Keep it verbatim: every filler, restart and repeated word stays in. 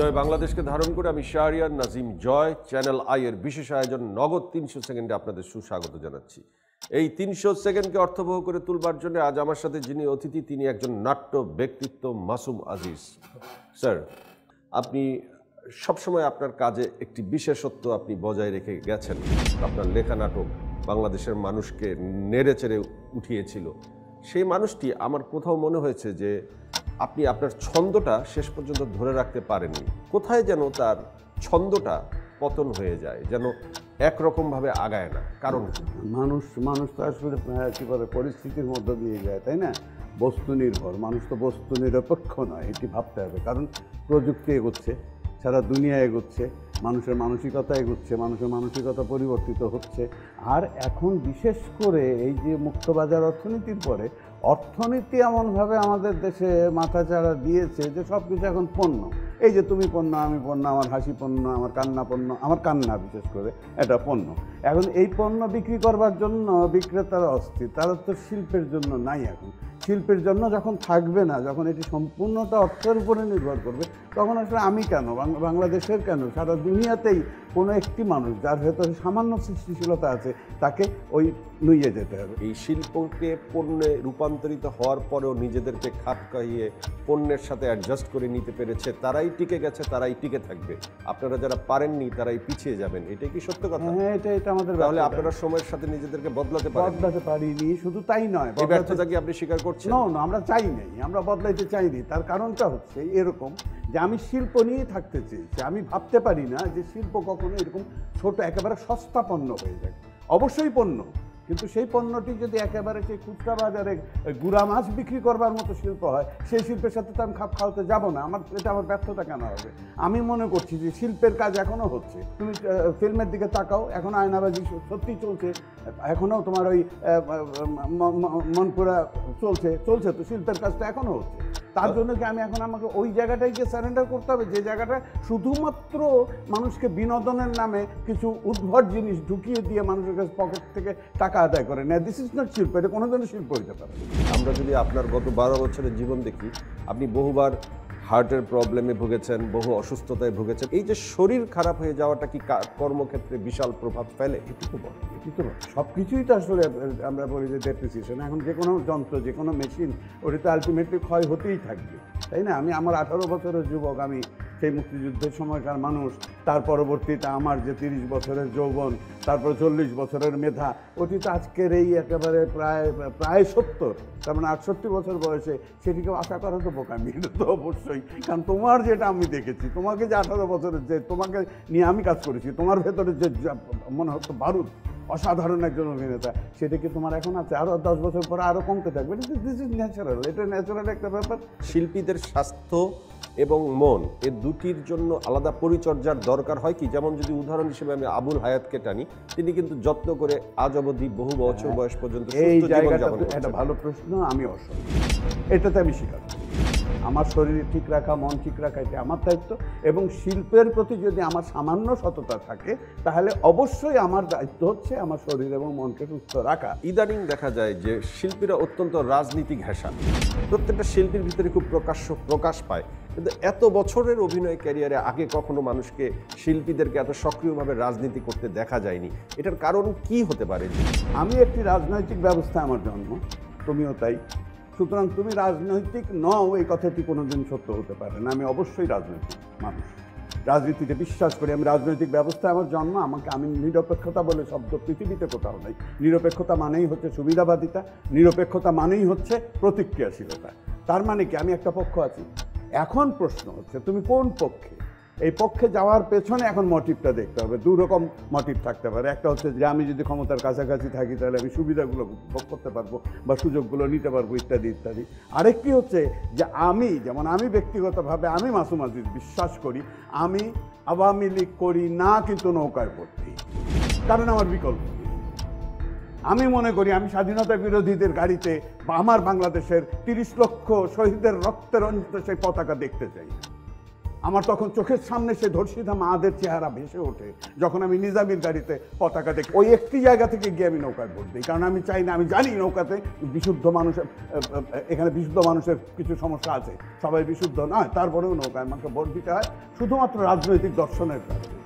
জয় বাংলাদেশকে ধারণ করে আমি শাহরিয়ার নাজিম জয় চ্যানেল আই এর বিশেষ আয়োজন নগদ তিনশো সেকেন্ডে আপনাদের সুস্বাগত জানাচ্ছি। এই তিনশো সেকেন্ডকে অর্থবহ করে তুলবার জন্য আজ আমার সাথে যিনি অতিথি তিনি একজন নাট্য ব্যক্তিত্ব মাসুম আজিজ। স্যার, আপনি সবসময় আপনার কাজে একটি বিশেষত্ব আপনি বজায় রেখে গেছেন। আপনার লেখা নাটক বাংলাদেশের মানুষকে নেড়ে চেড়ে উঠিয়েছিল। সেই মানুষটি আমার কোথাও মনে হয়েছে যে আপনি আপনার ছন্দটা শেষ পর্যন্ত ধরে রাখতে পারেননি। কোথায় যেন তার ছন্দটা পতন হয়ে যায়, যেন একরকমভাবে আগায় না। কারণ মানুষ মানুষ তো আসলে কী বলে পরিস্থিতির মধ্য দিয়ে যায়, তাই না? বস্তু নির্ভর, মানুষ তো বস্তু নিরপেক্ষ নয়, এটি ভাবতে হবে। কারণ প্রযুক্তি এগোচ্ছে, সারা দুনিয়া এগোচ্ছে, মানুষের মানসিকতা এগোচ্ছে, মানুষের মানসিকতা পরিবর্তিত হচ্ছে। আর এখন বিশেষ করে এই যে মুক্তবাজার অর্থনীতির পরে অর্থনীতি এমনভাবে আমাদের দেশে মাথাচাড়া দিয়েছে যে সব কিছু এখন পণ্য। এই যে তুমি পণ্য, আমি পণ্য, আমার হাসি পণ্য, আমার কান্না পণ্য, আমার কান্না বিশেষ করে এটা পণ্য। এখন এই পণ্য বিক্রি করবার জন্য বিক্রেতারা অস্থির, তারা তো শিল্পের জন্য নাই। এখন শিল্পের জন্য যখন থাকবে না, যখন এটি সম্পূর্ণটা অর্থের উপরে নির্ভর করবে, তখন আসলে আমি কেন, বাংলাদেশের কেন, সারা দুনিয়াতেই কোনো একটি মানুষ যার ভেতরে সামান্য সৃষ্টিশীলতা আছে তাকে ওই নুইয়ে যেতে হবে। এই শিল্পকে পণ্যে রূপান্তরিত হওয়ার পরেও নিজেদেরকে খাপ খাইয়ে পণ্যের সাথে অ্যাডজাস্ট করে নিতে পেরেছে, তারাই টিকে গেছে, তারাই টিকে থাকবে। আপনারা যারা পারেননি তারাই পিছিয়ে যাবেন। এটাই কি সত্য কথা? হ্যাঁ, এটা এটা আমাদের। তাহলে আপনারা সময়ের সাথে নিজেদেরকে বদলাতে পারেন? বদলাতে পারিনি, শুধু তাই নয়, এই ব্যর্থতা কি আপনি স্বীকার করছেন? না না, আমরা চাই নাই, আমরা বদলাইতে চাইনি। তার কারণটা হচ্ছে এরকম যে আমি শিল্প নিয়ে থাকতে চেয়েছি। আমি ভাবতে পারি না যে শিল্প কখনো এরকম ছোট একেবারে সস্তা পণ্য হয়ে যায়। অবশ্যই পণ্য, কিন্তু সেই পণ্যটি যদি একেবারে সেই খুচরা বাজারে গুড়া মাছ বিক্রি করবার মতো শিল্প হয়, সেই শিল্পের সাথে তো আমি খাপ খাওয়াতে যাবো না। আমার এটা আমার ব্যর্থতা কেন হবে? আমি মনে করছি যে শিল্পের কাজ এখনও হচ্ছে। তুমি ফিল্মের দিকে তাকাও, এখন আয়নাবাজি সত্যিই চলছে, এখনও তোমার ওই মনপুরা চলছে চলছে তো শিল্পের কাজটা এখনও হচ্ছে। তার জন্য কি আমি এখন আমাকে ওই জায়গাটাকে সারেন্ডার করতে হবে, যে জায়গাটা শুধুমাত্র মানুষকে বিনোদনের নামে কিছু উদ্ভট জিনিস ঢুকিয়ে দিয়ে মানুষের কাছে পকেট থেকে টাকা আদায় করে না? দিস ইজ নট শিল্প, এটা কোনো ধরনের শিল্প হইতে পারে। আমরা যদি আপনার গত বারো বছরের জীবন দেখি, আপনি বহুবার হার্টের প্রবলেমে ভুগেছেন, বহু অসুস্থতায় ভুগেছেন। এই যে শরীর খারাপ হয়ে যাওয়াটা কি কর্মক্ষেত্রে বিশাল প্রভাব ফেলে? এটি তো বলে, এটি তো সব কিছুই তো আসলে আমরা বলি যে ডেপ্রিসিয়েশন। এখন যে কোনো যন্ত্র, যে কোনো মেশিন, ওটি তো আলটিমেটলি ক্ষয় হতেই থাকবে, তাই না? আমি আমার আঠারো বছরের যুবক, আমি সেই মুক্তিযুদ্ধের সময়কার মানুষ। তার পরবর্তীতে আমার যে তিরিশ বছরের যৌবন, তারপর চল্লিশ বছরের মেধা, ওটি তো আজকের এই একেবারে প্রায় প্রায় সত্তর, তার মানে আটষট্টি বছর বয়সে সেটিকে আশা করা তো বোকামি। এটা তো অবশ্যই, কারণ তোমার যেটা আমি দেখেছি, তোমাকে যে আঠারো বছরের যে তোমাকে নিয়ে আমি কাজ করেছি, তোমার ভেতরে যে মনে হতো বারুদ, অসাধারণ একজন অভিনেতা, সেটা কি তোমার এখন আছে? আরও দশ বছর পরে আরও কমতে থাকবে। দিস ইজ ন্যাচারাল, এটা ন্যাচারাল একটা ব্যাপার। শিল্পীদের স্বাস্থ্য এবং মন এ দুটির জন্য আলাদা পরিচর্যার দরকার হয় কি? যেমন যদি উদাহরণ হিসেবে আমি আবুল হায়াতকে টানি, তিনি কিন্তু যত্ন করে আজ অবধি বহু বছর বয়স পর্যন্ত এই জায়গাটা একটা ভালো প্রশ্ন, আমি অসম, এটাতে আমি স্বীকার করি। আমার শরীর ঠিক রাখা, মন ঠিক রাখা, এটা আমার দায়িত্ব। এবং শিল্পের প্রতি যদি আমার সামান্য সততা থাকে, তাহলে অবশ্যই আমার দায়িত্ব হচ্ছে আমার শরীর এবং মনকে সুস্থ রাখা। ইদানিং দেখা যায় যে শিল্পীরা অত্যন্ত রাজনীতি ঘেঁষা। প্রত্যেকটা শিল্পীর ভিতরে খুব প্রকাশ্য প্রকাশ পায়, কিন্তু এত বছরের অভিনয় ক্যারিয়ারে আগে কখনো মানুষকে, শিল্পীদেরকে এত সক্রিয়ভাবে রাজনীতি করতে দেখা যায়নি। এটার কারণ কি হতে পারে? আমি একটি রাজনৈতিক ব্যবস্থা, আমার জন্ম, তুমিও তাই। সুতরাং তুমি রাজনৈতিক নও এই কথাটি কোনোদিন সত্য হতে পারে না। আমি অবশ্যই রাজনৈতিক মানুষ, রাজনীতিতে বিশ্বাস করি। আমি রাজনৈতিক ব্যবস্থা, আমার জন্ম, আমাকে আমি নিরপেক্ষতা বলে শব্দ পৃথিবীতে কোথাও নাই। নিরপেক্ষতা মানেই হচ্ছে সুবিধাবাদিতা, নিরপেক্ষতা মানেই হচ্ছে প্রতিক্রিয়াশীলতা। তার মানে কি আমি একটা পক্ষ আছি। এখন প্রশ্ন হচ্ছে তুমি কোন পক্ষে? এই পক্ষে যাওয়ার পেছনে এখন মোটিভটা দেখতে হবে। দু রকম মোটিভ থাকতে পারে। একটা হচ্ছে যে আমি যদি ক্ষমতার কাছাকাছি থাকি তাহলে আমি সুবিধাগুলো ভোগ করতে পারবো বা সুযোগগুলো নিতে পারবো, ইত্যাদি ইত্যাদি। আরেকটি হচ্ছে যে আমি, যেমন আমি ব্যক্তিগতভাবে আমি মাসুম আজিজ বিশ্বাস করি আমি আওয়ামী লীগ করি না, কিন্তু নৌকায় ভর্তি, কারণ আমার বিকল্প। আমি মনে করি আমি স্বাধীনতা বিরোধীদের গাড়িতে বা আমার বাংলাদেশের তিরিশ লক্ষ শহীদের রক্তে রঞ্জিত সেই পতাকা দেখতে চাই। আমার তখন চোখের সামনে সে ধর্ষিতা মাদের চেহারা ভেসে ওঠে যখন আমি নিজামীর গাড়িতে পতাকা দেখি। ওই একটি জায়গা থেকে গিয়ে আমি নৌকায় ভোট দিই, কারণ আমি চাই না, আমি জানি নৌকাতে বিশুদ্ধ মানুষের, এখানে বিশুদ্ধ মানুষের কিছু সমস্যা আছে, সবাই বিশুদ্ধ নয়, তারপরেও নৌকায় আমাকে ভোট দিতে হয় শুধুমাত্র রাজনৈতিক দর্শনের কারণে।